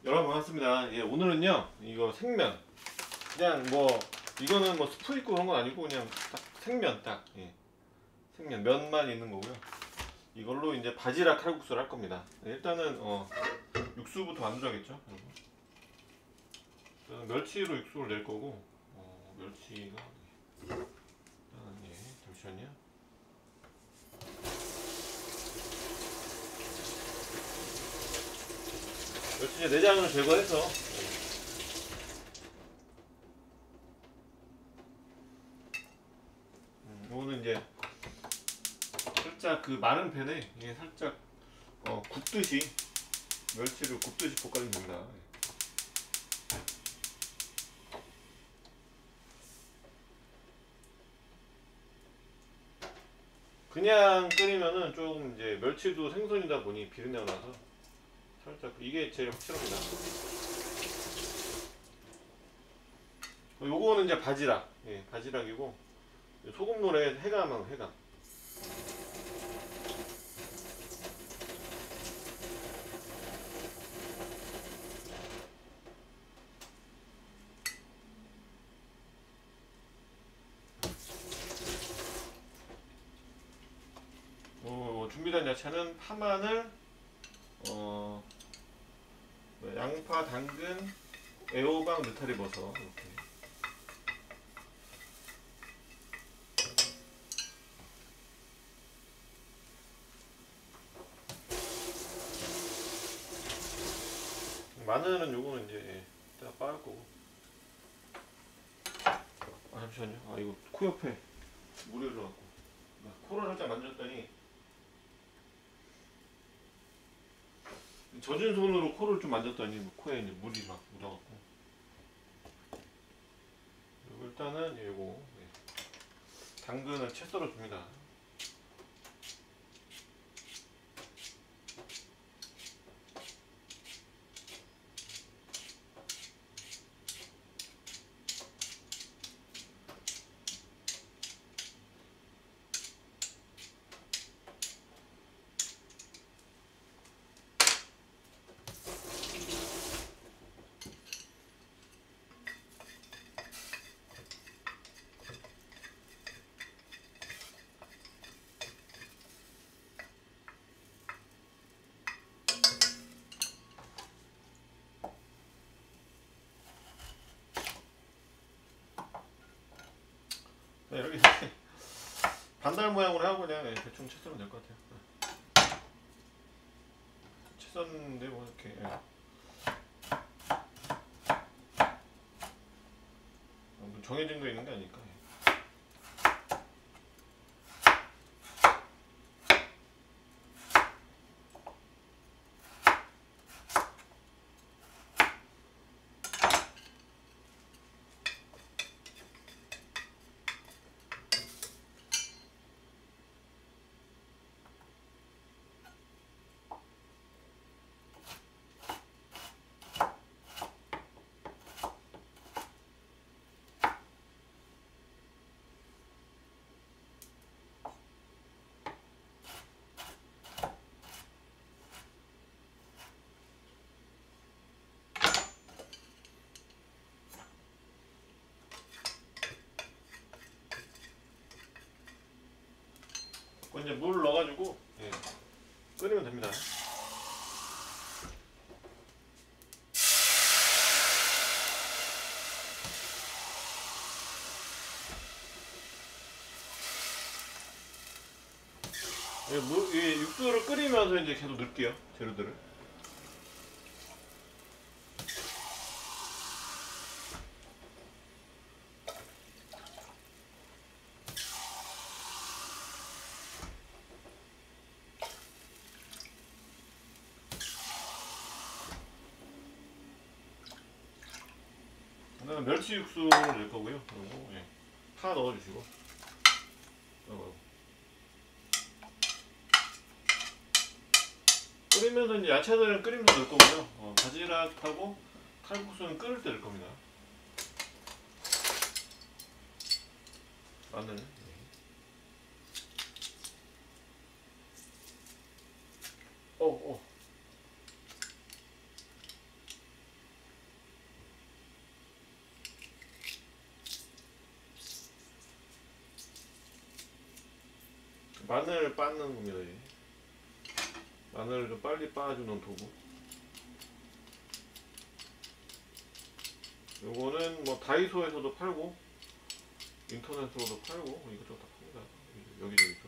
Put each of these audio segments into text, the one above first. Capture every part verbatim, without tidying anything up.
여러분 반갑습니다. 예, 오늘은요 이거 생면 그냥 뭐 이거는 뭐 스프 있고 그런 건 아니고 그냥 딱 생면 딱 예, 생면 면만 있는 거고요. 이걸로 이제 바지락 칼국수를 할 겁니다. 네, 일단은 어, 육수부터 만들어야겠죠. 저는 멸치로 육수를 낼 거고 어, 멸치가 일단은 예, 잠시만요. 멸치 내장을 제거해서 음, 이거는 이제 살짝 그 마른 팬에 이게 살짝 어, 굽듯이 멸치를 굽듯이 볶아주면 됩니다. 그냥 끓이면은 좀 이제 멸치도 생선이다 보니 비린내가 나서 살짝 이게 제일 확실합니다. 요거는 이제 바지락, 예, 바지락이고 소금물에 해감하고 해감. 어, 준비된 야채는 파마늘, 어, 양파, 당근, 애호박, 느타리버섯 이렇게. 마늘은 요거는 이제 예, 이따 빻을 거고. 아 잠시만요. 아 이거 코 옆에 물이 흘러갖고 코를 살짝 만졌더니 젖은 손으로 코를 좀 만졌더니 코에 이제 물이 막 묻어갖고. 그리고 일단은 요거 예, 당근을 채 썰어 줍니다. 네, 이렇게 반달 모양으로 하고 그냥 예, 대충 채 썰면 될 것 같아요. 채 썰는데 뭐 이렇게 예. 정해진 거 있는 게 아니니까. 예. 이제 물 넣어가지고 예, 끓이면 됩니다. 예, 물, 예, 육수를 끓이면서 이제 계속 넣을게요. 재료들을. 저는 멸치 육수를 넣을 거고요. 그리고 예, 파 넣어주시고. 어. 끓이면서 이제 야채들은 끓이면서 넣을 거고요. 어, 바지락하고 칼국수는 끓을 때 넣을 겁니다. 마늘. 어, 어. 마늘 빻는 겁니다. 이게. 마늘을 좀 빨리 빻아주는 도구. 요거는 뭐 다이소에서도 팔고 인터넷으로도 팔고 이것저것 다 팝니다. 여기저기서.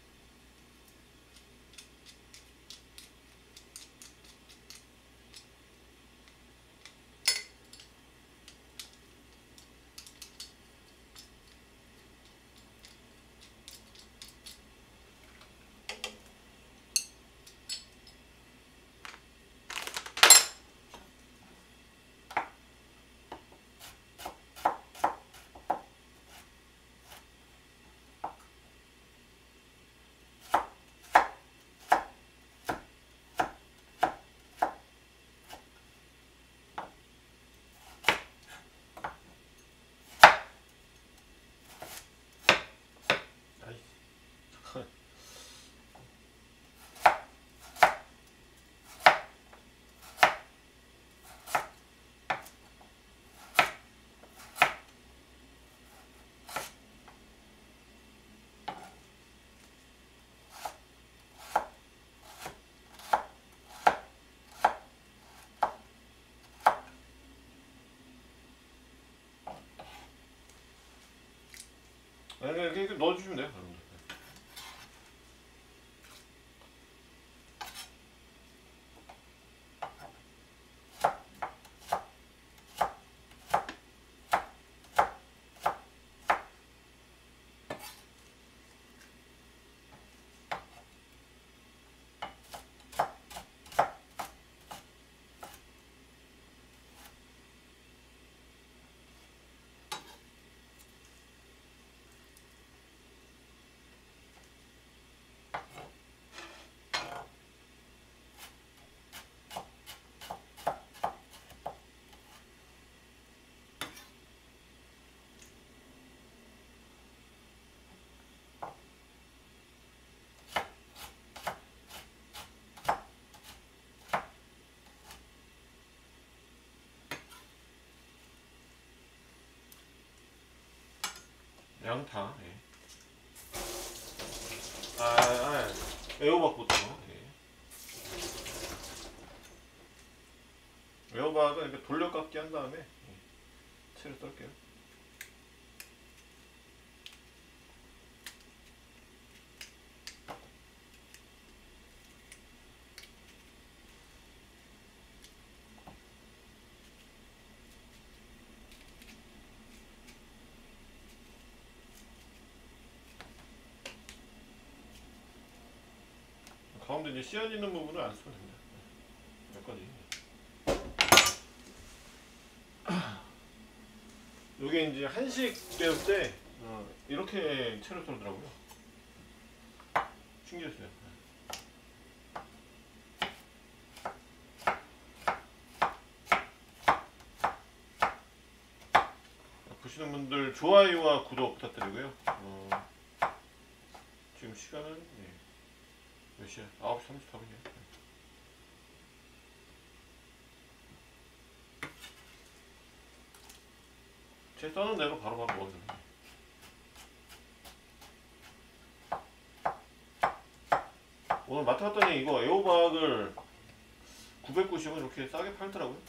네, 이렇게 넣어주시면 돼요. 양파. 예. 아, 아, 애호박부터. 예. 애호박은 이렇게 돌려깎기 한 다음에 예. 채를 썰게요. 가운데 이제 씨앗 있는 부분을 안 쓰면 됩니다. 여기까지. 요게 이제 한식 배울 때 어, 이렇게 채를 썰더라고요. 신기했어요. 보시는 분들 좋아요와 구독 부탁드리고요. 어, 지금 시간은 예. 몇 시야? 아홉 시 삼십사 분이에요. 제 써는 대로 바로바로 먹어도 됩니다. 오늘 마트 갔더니 이거 애호박을 구백구십 원 이렇게 싸게 팔더라고요.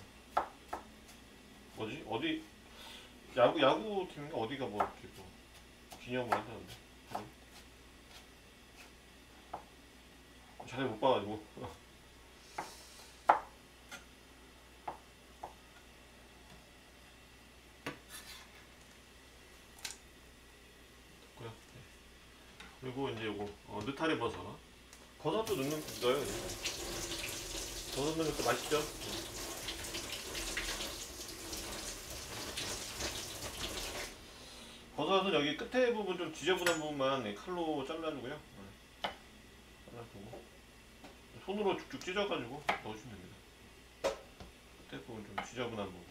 뭐지? 어디 야구 야구 팀인가 어디가 뭐 이렇게 뭐 기념을 한다는데 자세히 못 봐가지고. 그리고 이제 요거 어, 느타리 버섯. 버섯도 넣는 거예요. 버섯 넣으면 또 맛있죠. 버섯은 여기 끝에 부분 좀 지저분한 부분만 칼로 잘라주고요. 잘라주고 손으로 쭉쭉 찢어가지고 넣어주면 됩니다. 끝에 부분 좀 지저분한 부분.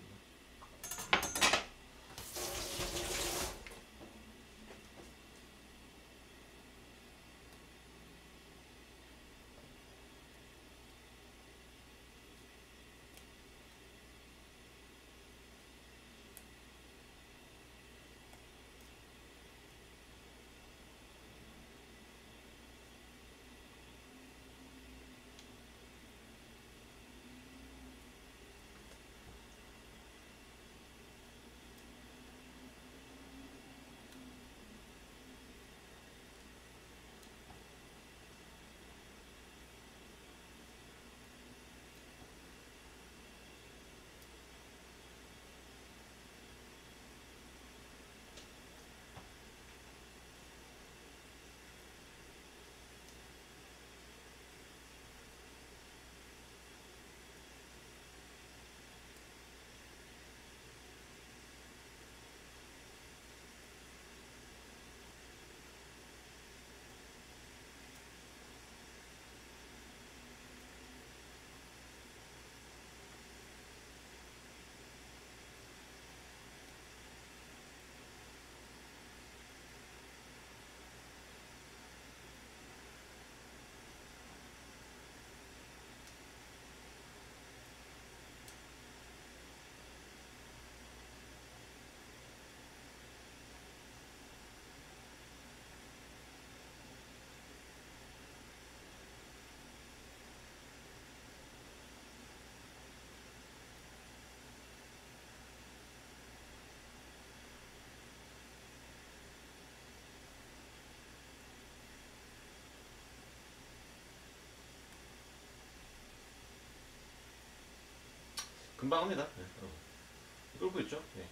금방 합니다. 네. 어. 끓고 있죠. 네.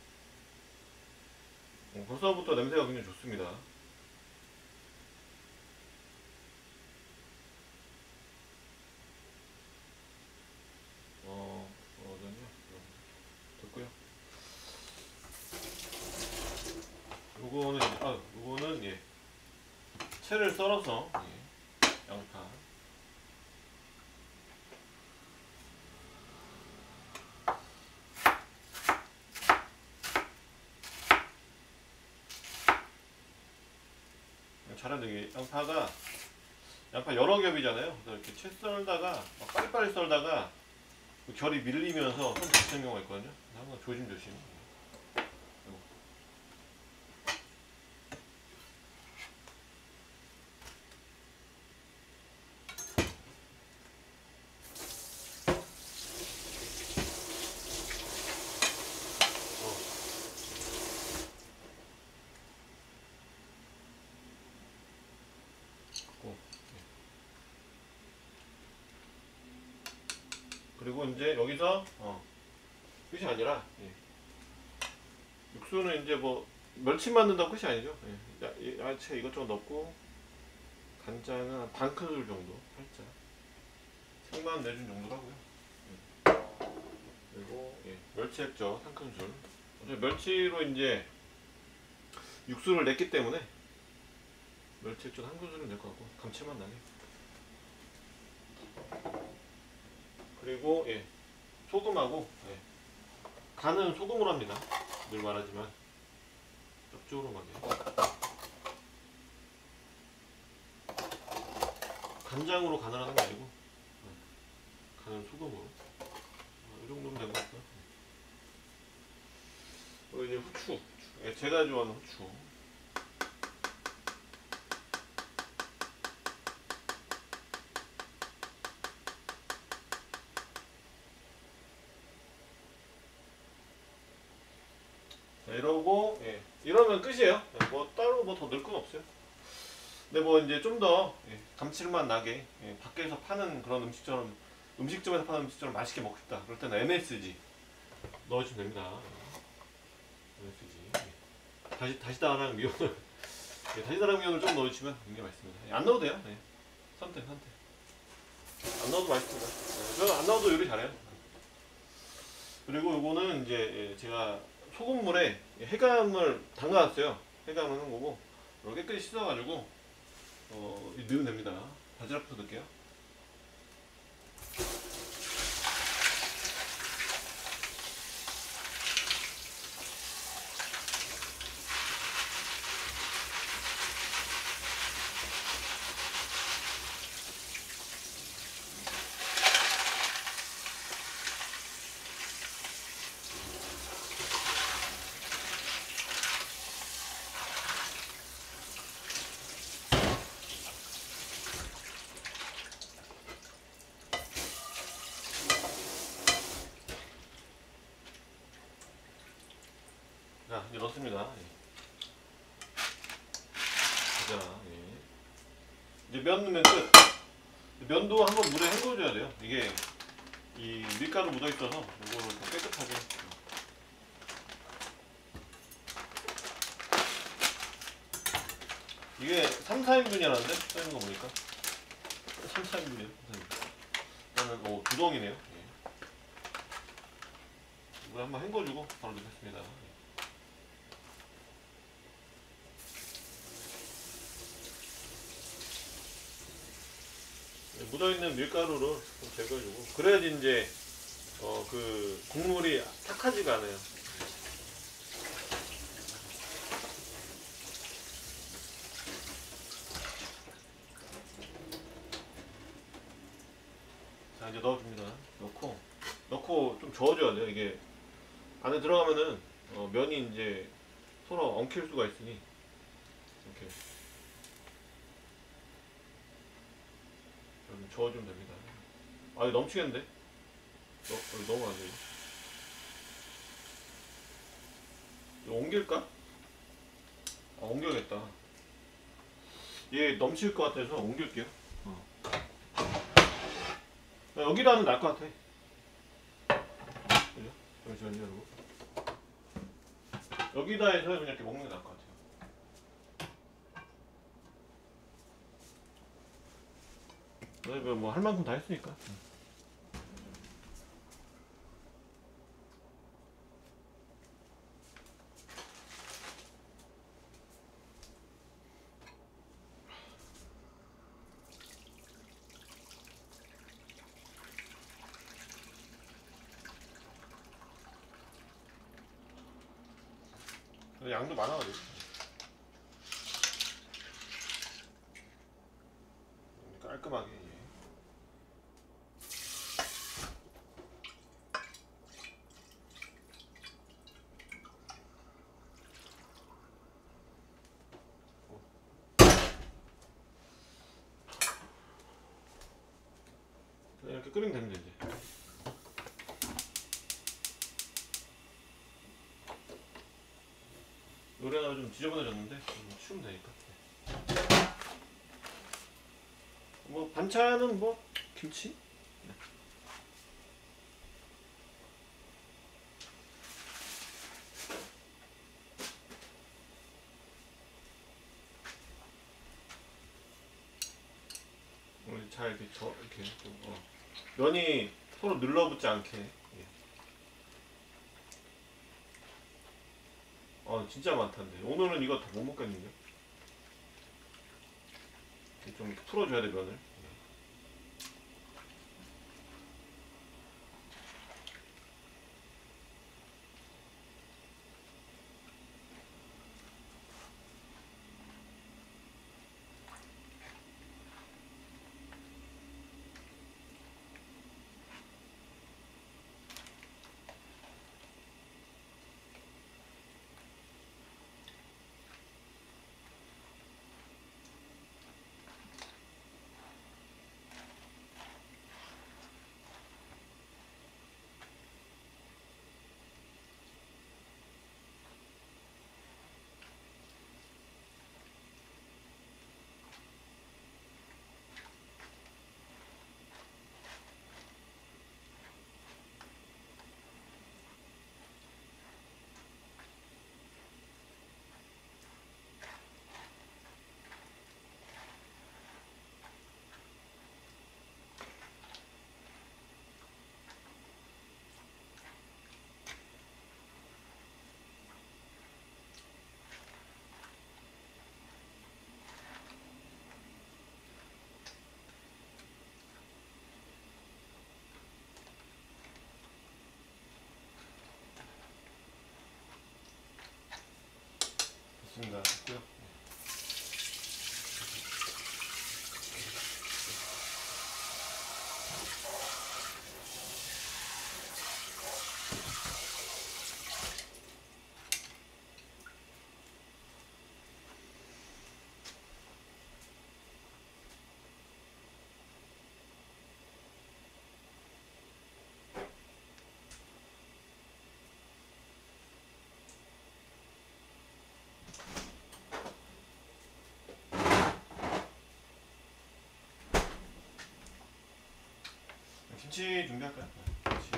어, 벌써부터 냄새가 굉장히 좋습니다. 어, 어전요. 됐고요. 요거는 아, 요거는 예. 채를 썰어서 예. 양파. 잘하는 게 양파가 양파 여러 겹이잖아요. 그래서 이렇게 채 썰다가 막 빨리빨리 썰다가 그 결이 밀리면서 손 다치는 경우가 있거든요. 항상 조심조심. 그리고 이제 여기서 어, 끝이 아니라 예. 육수는 이제 뭐 멸치만 넣는다고 끝이 아니죠. 예. 야, 야채 이것저것 넣고 간장은 반 큰술 정도 살짝 생만 내준 정도 하고요. 예. 그리고 예. 멸치 액젓 한 큰술. 멸치로 이제 육수를 냈기 때문에 멸치 액젓 한 큰술을 낼 것 같고 감칠맛 나게. 그리고 예. 소금하고 예. 간은 소금으로 합니다. 늘 말하지만 짭조름하게. 간장으로 간을 하는 게 아니고 예. 간은 소금으로. 어, 이 정도면 된 것 같아요. 그리고 이제 후추. 후추. 예. 제가 좋아하는 후추. 자, 이러고 예. 이러면 끝이에요. 뭐 따로 뭐 더 넣을 건 없어요. 근데 뭐 이제 좀 더 예. 감칠맛 나게 예. 밖에서 파는 그런 음식처럼 음식점에서 파는 음식처럼 맛있게 먹고 싶다. 그럴 때는 엠에스지 넣어주시면 됩니다. 엠에스지 예. 다시 다시다랑 미온을 예. 다시다랑 미온을 좀 넣어주시면 굉장히 맛있습니다. 예. 안 넣어도 돼요. 예. 선택 선택. 안 넣어도 맛있습니다. 예. 저는 안 넣어도 요리 잘해요. 그리고 요거는 이제 예. 제가 소금물에 해감을 담가놨어요. 해감을 하는 거고 이렇게 깨끗이 씻어가지고 어, 넣으면 됩니다. 바지락부터 넣을게요. 자, 이제 넣습니다. 자, 예. 이제 면 넣으면 끝. 면도 한번 물에 헹궈줘야 돼요. 이게 이 밀가루 묻어 있어서 이거를 더 깨끗하게. 이게 삼, 사 인분이라는데 써있는 거 보니까 삼, 사 인분이에요. 일단은 오, 두덩이네요. 예. 물에 한번 헹궈주고 바로 넣겠습니다. 묻어있는 밀가루를 좀 제거해주고 그래야지 이제 어 그 국물이 탁하지가 않아요. 자, 이제 넣어줍니다. 넣고 넣고 좀 저어줘야 돼요. 이게 안에 들어가면은 어 면이 이제 서로 엉킬 수가 있으니 이렇게 좀 저어주면 됩니다. 아, 이거 넘치겠는데? 너, 여기 너무 안 돼요. 이거 옮길까? 아, 옮겨야겠다. 얘 넘칠 것 같아서 옮길게요. 어. 여기로 하면 나을 것 같아. 잠시만요, 여러분. 여기다 해서 그냥 이렇게 먹는 게 나을 것 같아요. 뭐 할 만큼 다 했으니까. 양도 많아가지고 깔끔하게. 이렇게 끓이면 됩니다. 이제 요리가 좀 지저분해졌는데 좀 치우면 되니까. 뭐 반찬은 뭐 김치? 네. 잘 이렇게 저 이렇게 좀, 어. 면이 서로 눌러붙지 않게. 예. 아 진짜 많던데 오늘은 이거 다 못 먹겠는데. 좀 풀어줘야 돼 면을. 됐습니다. 됐고요. 김치 준비할까요? 김치.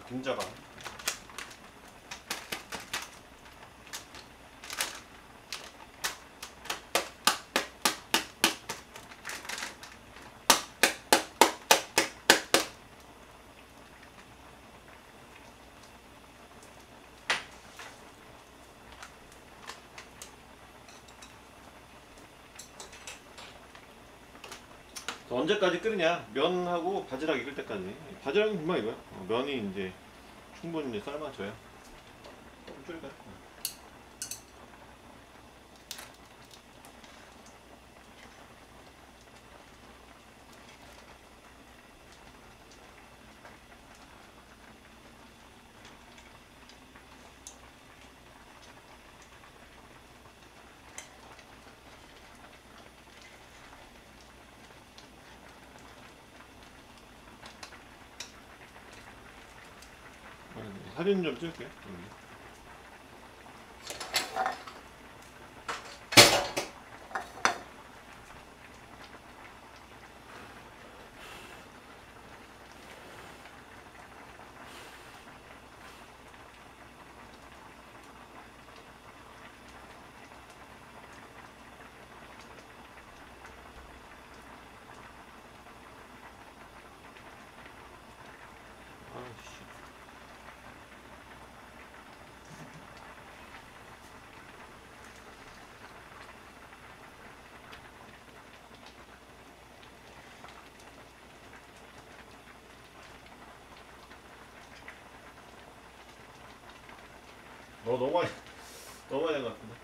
김자반. 언제까지 끓이냐? 면하고 바지락 익을 때까지. 바지락은 금방 익어요. 어, 면이 이제 충분히 이제 삶아져요. 조금 줄여요. 사진 좀 찍을게요. 음. 아이씨. 너 너무 많이 너무 많이 한 것 같은데.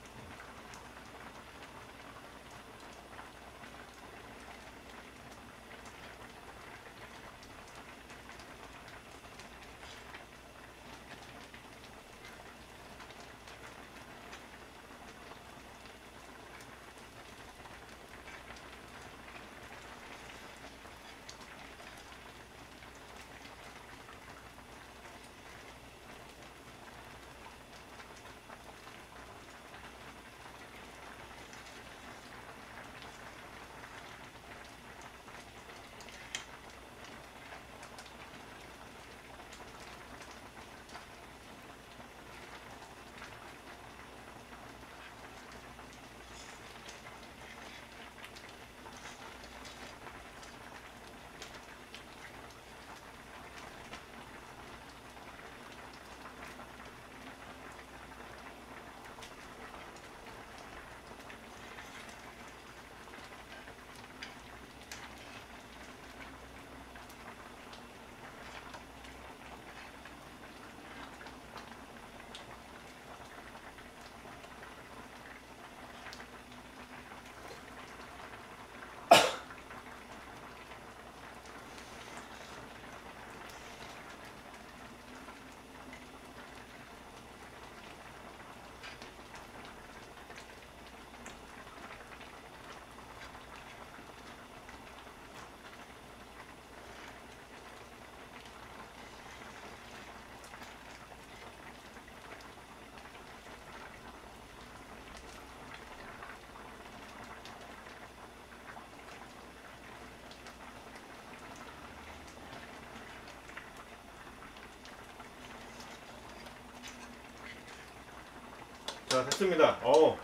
자, 됐습니다. 어,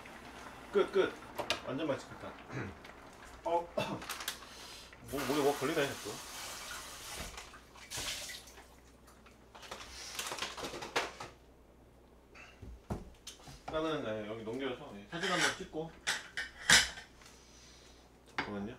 끝, 끝. 완전 맛있겠다. 어, 뭐, 목에 뭐 걸리네, 또. 나는 네, 여기 넘겨서 네, 사진 한번 찍고. 잠깐만요.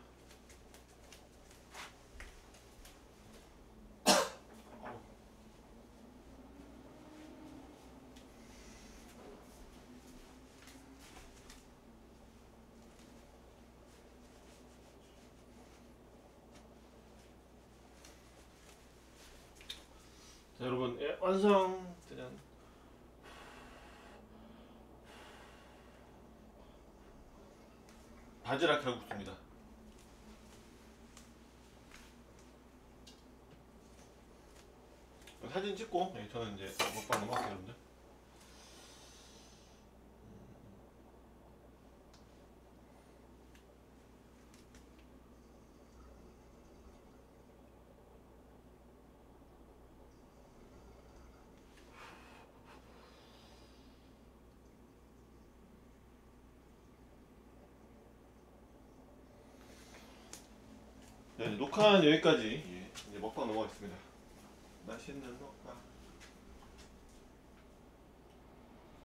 자, 여러분, 예, 완성! 짜잔. 바지락 칼국수입니다. 사진 찍고, 예, 저는 이제 먹방 넘어갈게요, 여러분들. 자, 이제 녹화는 여기까지. 예, 이제 먹방 넘어가겠습니다. 맛있는 먹방.